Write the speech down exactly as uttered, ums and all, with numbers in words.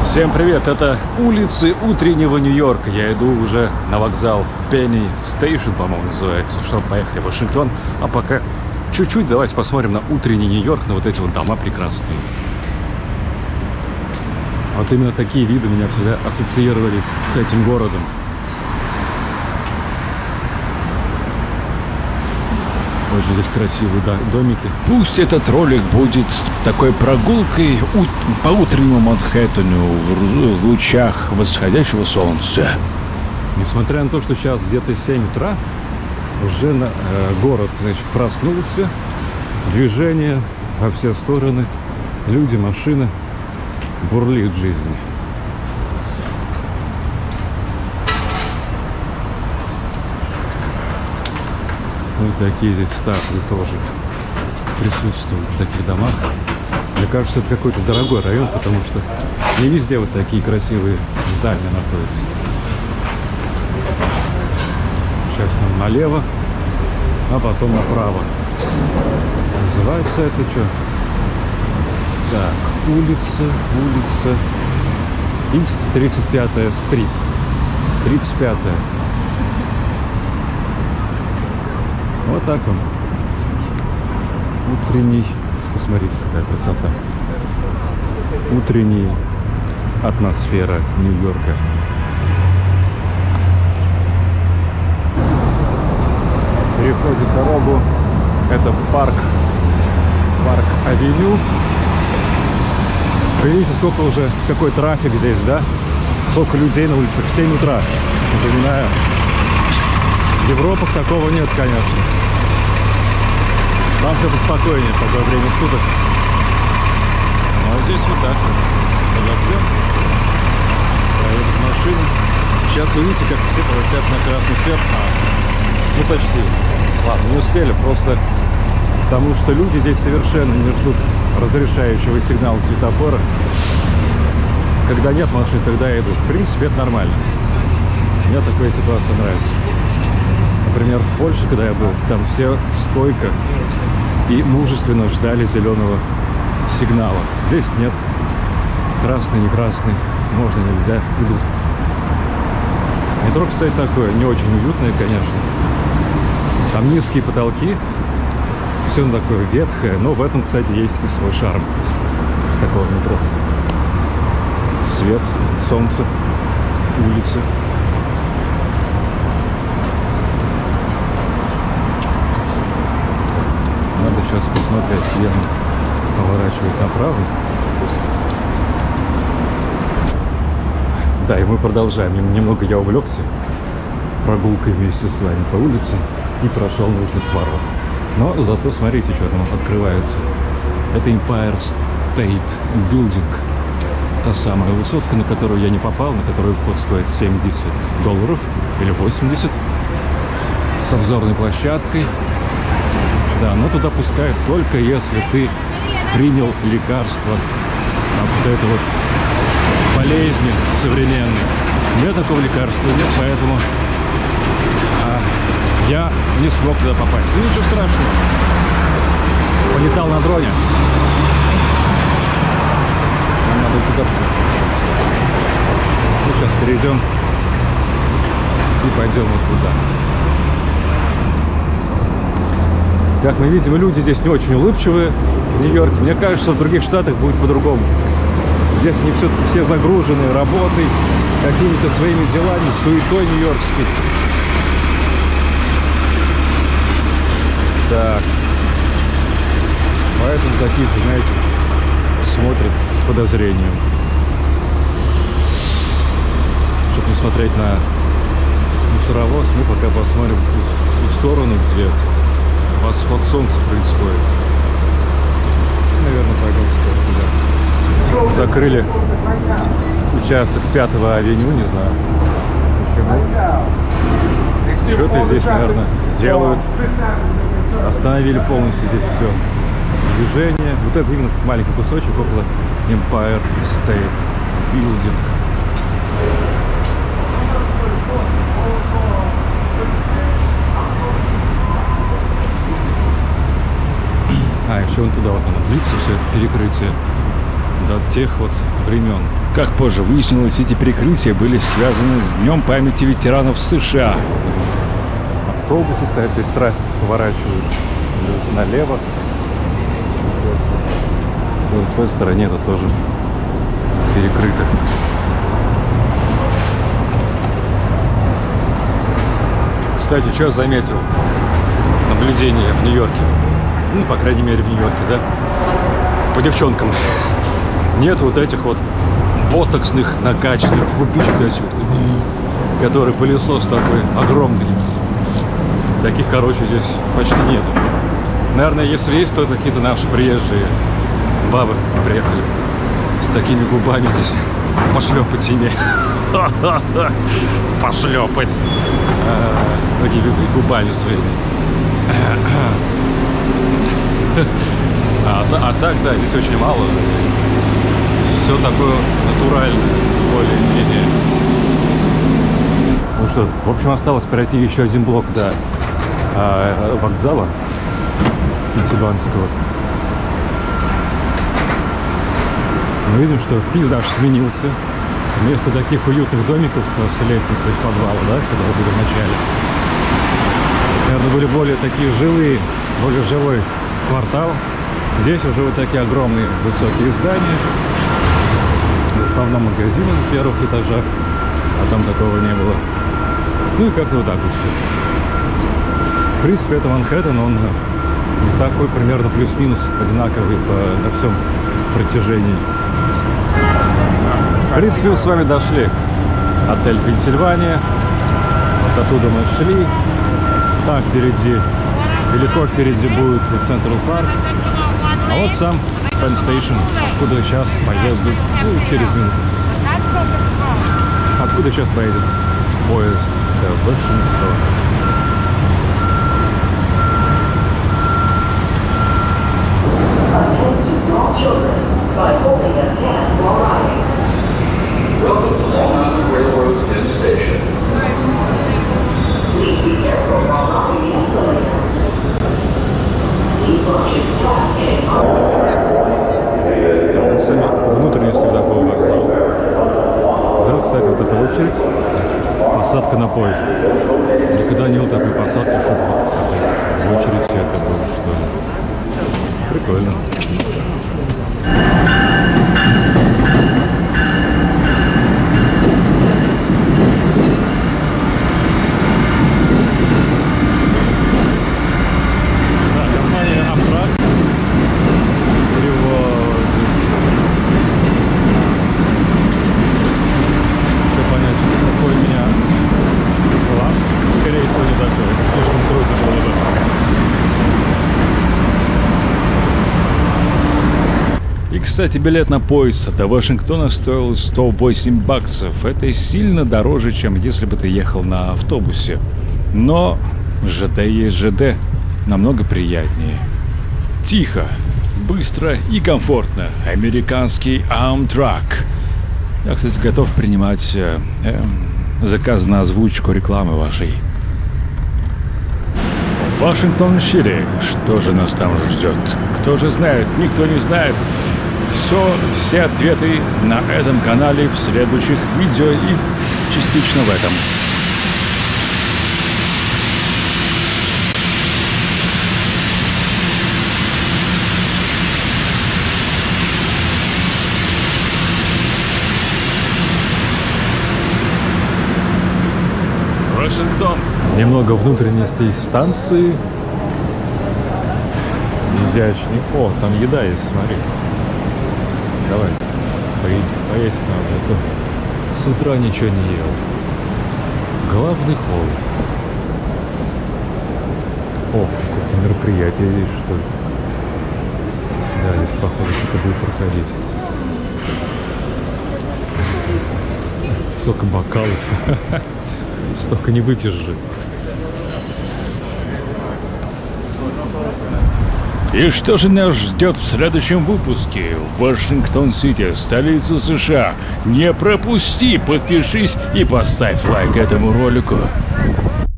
Всем привет, это улицы утреннего Нью-Йорка. Я иду уже на вокзал Пенни Стейшн, по-моему, называется, чтобы поехать в Вашингтон. А пока чуть-чуть давайте посмотрим на утренний Нью-Йорк, на вот эти вот дома прекрасные. Вот именно такие виды меня всегда ассоциировались с этим городом. Очень здесь красивые домики. Пусть этот ролик будет такой прогулкой по утреннему Манхэттену в лучах восходящего солнца. Несмотря на то, что сейчас где-то семь утра, уже на, э, город, значит, проснулся, движение во все стороны, люди, машины, бурлит жизнь. Ну и такие здесь статуи тоже присутствуют в таких домах. Мне кажется, это какой-то дорогой район, потому что не везде вот такие красивые здания находятся. Сейчас нам налево, а потом направо. Называется это что? Так, улица, улица Ист, тридцать пятая стрит. тридцать пятая. Вот так он. Утренний. Посмотрите, какая красота. Утренняя атмосфера Нью-Йорка. Переходит дорогу. Это парк. Парк Авеню. Вы видите, сколько уже, какой трафик здесь, да? Сколько людей на улицах. В семь утра. Напоминаю. В Европах такого нет, конечно. Там все поспокойнее в такое время суток. А здесь вот так вот. Подождем. Проедут машины. Сейчас вы видите, как все полосятся на красный свет. А, ну почти. Ладно, не успели. Просто потому что люди здесь совершенно не ждут разрешающего сигнала светофора. Когда нет машин, тогда идут. В принципе, это нормально. Мне такая ситуация нравится. Например, в Польше, когда я был, там все стойко и мужественно ждали зеленого сигнала. Здесь нет. Красный, не красный. Можно, нельзя. Идут. Метро, кстати, такое. Не очень уютное, конечно. Там низкие потолки. Все такое ветхое. Но в этом, кстати, есть и свой шарм такого метро. Свет, солнце, улицы. Надо сейчас посмотреть, где он поворачивает направо. Да, и мы продолжаем. Немного я увлекся прогулкой вместе с вами по улице и прошел нужный поворот. Но зато смотрите, что там открывается. Это Empire State Building. Та самая высотка, на которую я не попал, на которую вход стоит семьдесят долларов или восемьдесят. С обзорной площадкой. Да, но туда пускают только если ты принял лекарство от вот этой вот болезни современной. У меня такого лекарства нет, поэтому а, я не смог туда попасть. Ну ничего страшного. Полетал на дроне. Нам надо туда. Ну, сейчас перейдем и пойдем вот туда. Как мы видим, люди здесь не очень улыбчивые в Нью-Йорке. Мне кажется, в других штатах будет по-другому. Здесь они все-таки все загружены работой, какими-то своими делами, суетой нью-йоркской. Так. Поэтому такие, знаете, смотрят с подозрением. Чтобы не смотреть на мусоровоз, мы пока посмотрим в ту, в ту сторону, где восход солнца происходит. Наверное, пойдем скоро туда. Закрыли участок пятого авеню, не знаю почему. Что-то здесь, наверное, делают. Остановили полностью здесь все движение. Вот это именно маленький кусочек около Empire State Building. А, еще вон туда вот оно длится, все это перекрытие. до тех вот времен. Как позже выяснилось, эти перекрытия были связаны с Днем памяти ветеранов США. Автобусы стоят, то есть поворачивают налево. Вот в той стороне это тоже перекрыто. Кстати, что я заметил? Наблюдение в Нью-Йорке. Ну, по крайней мере, в Нью-Йорке, да? По девчонкам. Нет вот этих вот ботоксных, накачанных губичек, который пылесос такой огромный. Таких, короче, здесь почти нету. Наверное, если есть, то какие-то наши приезжие бабы приехали с такими губами здесь пошлепать себе. Пошлепать. Такими губами своими. А, а так, да, здесь очень мало. Все такое натуральное, более-менее. Ну что, в общем, осталось пройти еще один блок до а, вокзала Пенсильванского. Мы видим, что пейзаж сменился. Вместо таких уютных домиков с лестницей в подвал, да, когда мы были в начале, наверное, были более такие жилые, более жилой квартал. Здесь уже вот такие огромные высокие здания. В основном магазины на первых этажах, а там такого не было. Ну и как-то вот так вот все. В принципе, это Манхэттен, он такой примерно плюс-минус одинаковый по, на всем протяжении. В принципе, мы с вами дошли. Отель Пенсильвания. Вот оттуда мы шли. Там впереди, далеко впереди будет Централ Парк. А вот сам Penn Station, откуда сейчас поедет, ну, через минуту. Откуда сейчас поедет поезд до Вашингтона. By holding a hand while riding. Welcome to Long Island Railroad Penn Station. Please be careful while riding the escalator. Please watch your step and внутренности такого вокзала. Да, кстати, вот эта очередь. Посадка на поезд. Никогда не было такой посадки, чтобы в очередь все это было, что ли. Прикольно. Кстати, билет на поезд до Вашингтона стоил сто восемь баксов. Это сильно дороже, чем если бы ты ехал на автобусе. Но ЖД есть ЖД. Намного приятнее. Тихо, быстро и комфортно. Американский Amtrak. Я, кстати, готов принимать э, э, заказ на озвучку рекламы вашей. Вашингтон-Сити. Что же нас там ждет? Кто же знает? Никто не знает. Все, все ответы на этом канале, в следующих видео и частично в этом. Вашингтон. Немного внутренностей станции. Изящный. О, там еда есть, смотри. Давай, поесть, поесть надо, а то с утра ничего не ел. Главный холл. О, какое-то мероприятие здесь, что ли? Да, здесь, походу, что-то будет проходить. Сколько бокалов. Столько не выпьешь же. И что же нас ждет в следующем выпуске? Вашингтон-Сити, столица США. Не пропусти, подпишись и поставь лайк этому ролику.